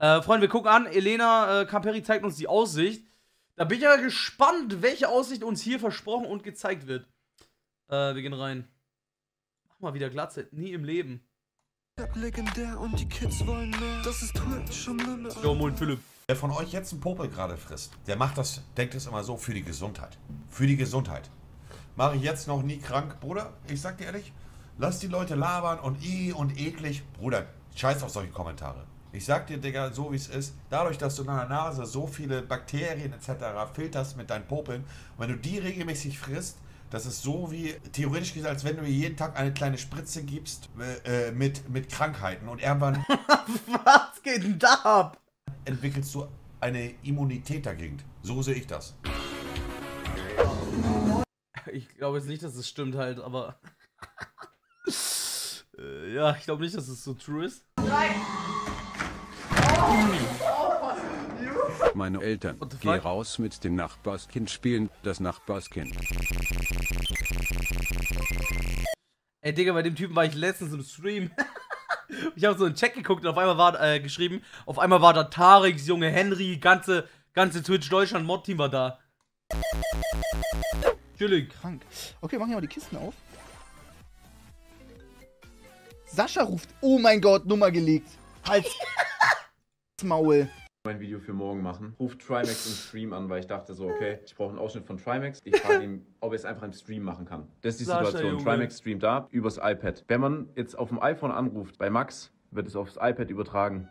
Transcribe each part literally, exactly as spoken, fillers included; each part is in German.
Äh, Freunde, wir gucken an. Elena äh, Camperi zeigt uns die Aussicht. Da bin ich ja gespannt, welche Aussicht uns hier versprochen und gezeigt wird. Äh, wir gehen rein. Mach mal wieder Glatze. Nie im Leben. Legendär und die Kids wollen mehr. Das ist Twitch schon Limit. Jo, moin Philipp. Wer von euch jetzt einen Popel gerade frisst, der macht das, denkt es immer so, für die Gesundheit. Für die Gesundheit. Mache ich jetzt noch nie krank, Bruder? Ich sag dir ehrlich, lass die Leute labern und i und eklig. Bruder, scheiß auf solche Kommentare. Ich sag dir, Digga, so wie es ist, dadurch, dass du in deiner Nase so viele Bakterien et cetera filterst mit deinen Popeln, und wenn du die regelmäßig frisst, das ist so wie, theoretisch gesagt, als wenn du mir jeden Tag eine kleine Spritze gibst äh, mit, mit Krankheiten und irgendwann Was geht denn da ab? entwickelst du eine Immunität dagegen. So sehe ich das. Ich glaube jetzt nicht, dass es stimmt halt, aber... äh, ja, ich glaube nicht, dass es so true ist. Meine Eltern, geh raus mit dem Nachbarskind spielen, das Nachbarskind. Ey, Digga, bei dem Typen war ich letztens im Stream. Ich habe so einen Check geguckt und auf einmal war äh, geschrieben, auf einmal war da Tarix, Junge, Henry, ganze, ganze Twitch Deutschland Mod-Team war da. Chillig. Krank. Okay, machen wir mal die Kisten auf. Sascha ruft, oh mein Gott, Nummer gelegt. Als Maul. Mein Video für morgen machen. Ruft Trimax im Stream an, weil ich dachte so, okay, ich brauche einen Ausschnitt von Trimax. Ich frage ihn, ob er es einfach im Stream machen kann. Das ist die Sascha, Situation. Junge. Trimax streamt da übers iPad. Wenn man jetzt auf dem iPhone anruft, bei Max, wird es aufs iPad übertragen.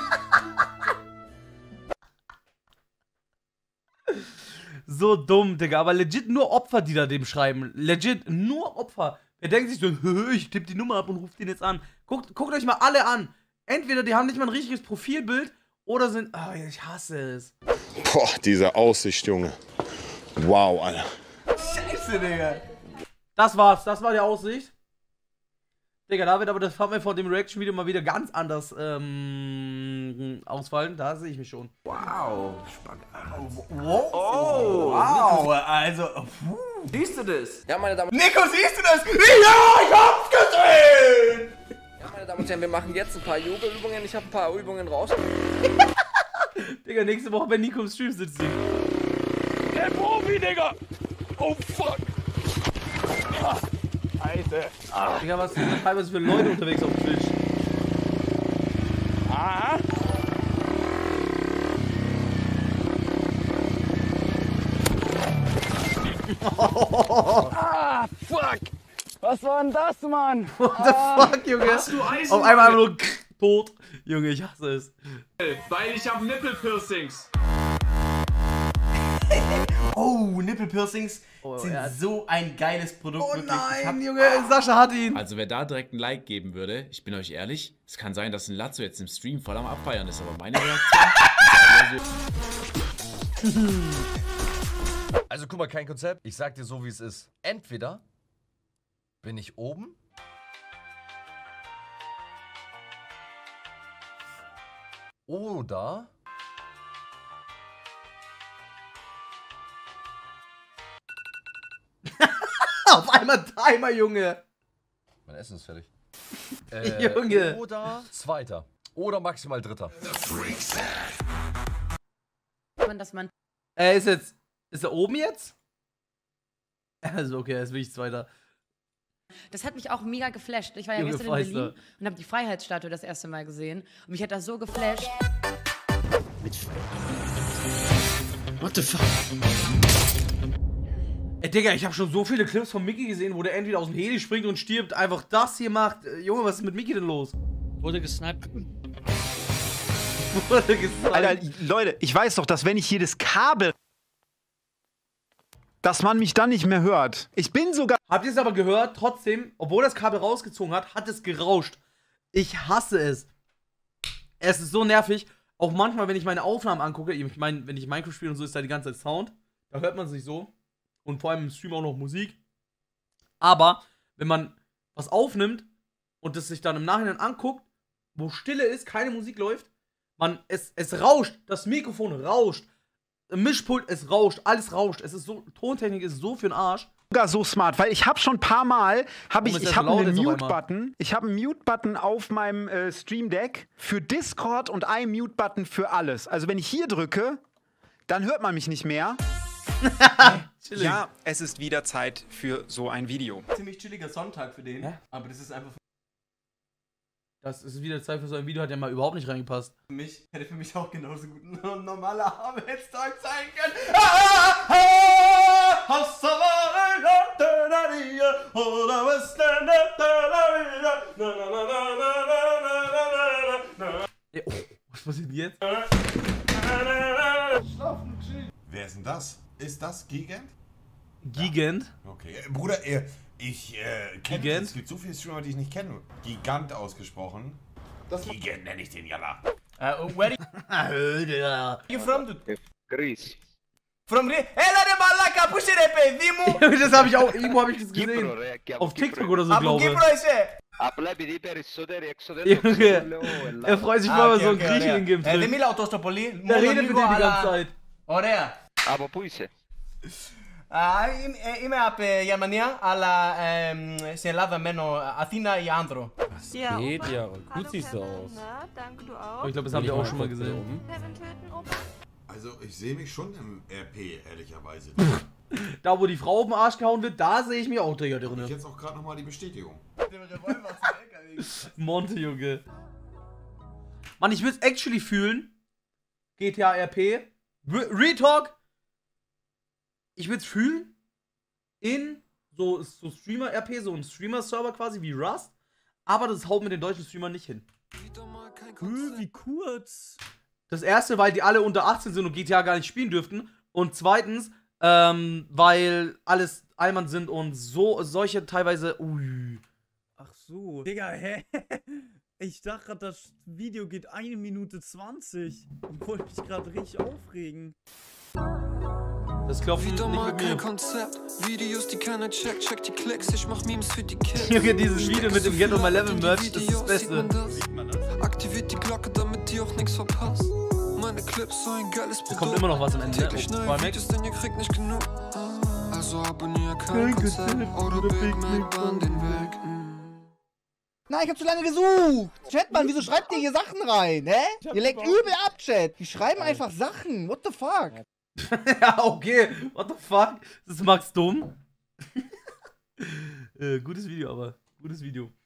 So dumm, Digga, aber legit nur Opfer, die da dem schreiben. Legit nur Opfer. Er denkt sich so, hö, ich tippe die Nummer ab und ruft den jetzt an. Guckt, guckt euch mal alle an. Entweder die haben nicht mal ein richtiges Profilbild oder sind... Oh, ich hasse es. Boah, diese Aussicht, Junge. Wow, Alter. Scheiße, Digga. Das war's, das war die Aussicht. Digga, da wird aber das Thumbnail von dem Reaction-Video mal wieder ganz anders ähm, ausfallen. Da sehe ich mich schon. Wow, spannend. Wow, oh, wow, also... Puh. Siehst du das? Ja, meine Damen und Nico, siehst du das? Ja, ich hab's gesehen! Ja, meine Damen und Herren, wir machen jetzt ein paar Yoga-Übungen. Ich habe ein paar Übungen raus. Digga, nächste Woche, wenn Nico im Stream sitzt. Der Profi, Digga! Oh, fuck! Scheiße! Ah. Digga, was sind da teilweise für Leute unterwegs auf Twitch? Ah! Ah, fuck! Was war denn das, Mann? What the fuck, Junge? Hast du Eisen? Auf einmal einfach nur tot. Junge, ich hasse es. Weil ich hab Nippelpiercings. Oh, Nippelpiercings Oh, sind ja. so ein geiles Produkt. Oh wirklich. Ich hab- nein, Junge, Sascha hat ihn. Also wer da direkt ein Like geben würde, ich bin euch ehrlich, es kann sein, dass ein Lazzo jetzt im Stream voll am Abfeiern ist, aber meine Reaktion ist ja so. Also guck mal, kein Konzept. Ich sag dir so, wie es ist. Entweder bin ich oben oder Auf einmal Timer, Junge. mein Essen ist fertig. Äh, Junge. Oder zweiter. Oder maximal dritter. Dass man Er ist jetzt. Ist er oben jetzt? Also, okay, er ist wirklich Zweiter. Das hat mich auch mega geflasht. Ich war ja Junge, gestern in Feister. Berlin und habe die Freiheitsstatue das erste Mal gesehen. Und mich hat das so geflasht. What the fuck? Ey, Digga, ich habe schon so viele Clips von Mickey gesehen, wo der entweder aus dem Heli springt und stirbt, einfach das hier macht. Äh, Junge, was ist mit Mickey denn los? Wurde gesniped. Wurde gesniped. Alter, Leute, ich weiß doch, dass wenn ich hier das Kabel, dass man mich dann nicht mehr hört. Ich bin sogar... Habt ihr es aber gehört? Trotzdem, obwohl das Kabel rausgezogen hat, hat es gerauscht. Ich hasse es. Es ist so nervig. Auch manchmal, wenn ich meine Aufnahmen angucke, ich meine, wenn ich Minecraft spiele und so, ist da die ganze Zeit Sound. Da hört man es nicht so. Und vor allem im Stream auch noch Musik. Aber wenn man was aufnimmt und es sich dann im Nachhinein anguckt, wo Stille ist, keine Musik läuft, man, es, es rauscht, das Mikrofon rauscht, Mischpult, es rauscht, alles rauscht. Es ist so, Tontechnik ist so für den Arsch. sogar so smart, weil ich habe schon ein paar Mal, habe ich, Warum ist ich der habe so laut einen jetzt auf Mute-Button, ich habe einen Mute-Button auf meinem äh, Stream Deck für Discord und einen Mute-Button für alles. Also wenn ich hier drücke, dann hört man mich nicht mehr. Ja, es ist wieder Zeit für so ein Video. Ziemlich chilliger Sonntag für den, Hä? aber das ist einfach Das ist wieder Zeit für so ein Video, hat ja mal überhaupt nicht reingepasst. für mich, hätte für mich auch genauso gut ein normaler Arbeitstag sein können. Ja, oh, was passiert jetzt? Wer ist denn das? Ist das Gigant? Gigant? Okay. Äh, Bruder, äh, ich äh, kenne Gigant? es gibt so viele Streamer, die ich nicht kenne. Gigant ausgesprochen. Gigant nenne ich den Jalla. Uh, where Alter. you from, dude? Greece. From Greece? Έλα ρε μαλάκα, πού είσαι ρε παιδί μου? Das habe ich auch, irgendwo habe ich das gesehen. Κύπρο, ρε, και από Auf Κύπρο. TikTok oder so, Από glaube ich. Κύπρο είσαι? Απλά επειδή οι περισσότεροι έξω δεν το ξέρουν, Junge, λέω Ελλάδα. er freut sich voll, weil so ein Grieche in Game Ε, δεν drin. μιλάω τόσο πολύ, Der μόνο redet mit λίγο, dir die ganze αλλά... Zeit. Ωραία. Από πού είσαι? Α, είμαι, ε, είμαι από ε, Γερμανία, αλλά ε, μ, στην Ελλάδα μένω, Αθήνα ή Άνδρο. Ja, Geht Opa. ja, Hallo, gut siehst du Kevin, aus. ne? Danke, du Oh, auch. ich glaube, das haben wir auch schon mal gesehen. Kevin töten, Opa. Also, ich sehe mich schon im R P, ehrlicherweise. Da, wo die Frau auf den Arsch gehauen wird, da sehe ich mich auch, Digga, Ich drin. jetzt auch gerade nochmal die Bestätigung. Monte, Junge. Mann, ich würde es actually fühlen. G T A R P. Re- Retalk. Ich würde es fühlen. In so, so Streamer-R P, so ein Streamer-Server quasi wie Rust. Aber das haut mit den deutschen Streamern nicht hin. Wie kurz. Das erste, weil die alle unter achtzehn sind und G T A gar nicht spielen dürften. Und zweitens, ähm, weil alles Allmann sind und so solche teilweise. Ui. Ach so. Digga, hä? Ich dachte gerade, das Video geht eine Minute zwanzig. Ich wollte mich gerade richtig aufregen. Das klopft nicht Wieder mal mit kein mir. Konzept. Videos, die keiner checkt, check die Klicks, ich mach Memes für die Kids. Junge, dieses Video mit dem Get on my Level Merch, das ist das Beste. Aktiviert die Glocke, damit ihr auch nichts verpasst. Meine Clips, so ein geiles Produkt. Da kommt immer noch was am Ende, ne? Täglich Oh, neue Trimax. Videos, denn ihr kriegt nicht genug. Also abonnier kein Konzept oder Big Mac Band den Weg. Nein, ich hab zu lange gesucht. Chat, Mann, wieso schreibt ihr hier Sachen rein, hä? Ihr lenkt übel ab, Chat. Die schreiben einfach Sachen. What the fuck? Ja, okay. What the fuck? Das ist Max dumm. äh, gutes Video, aber. Gutes Video.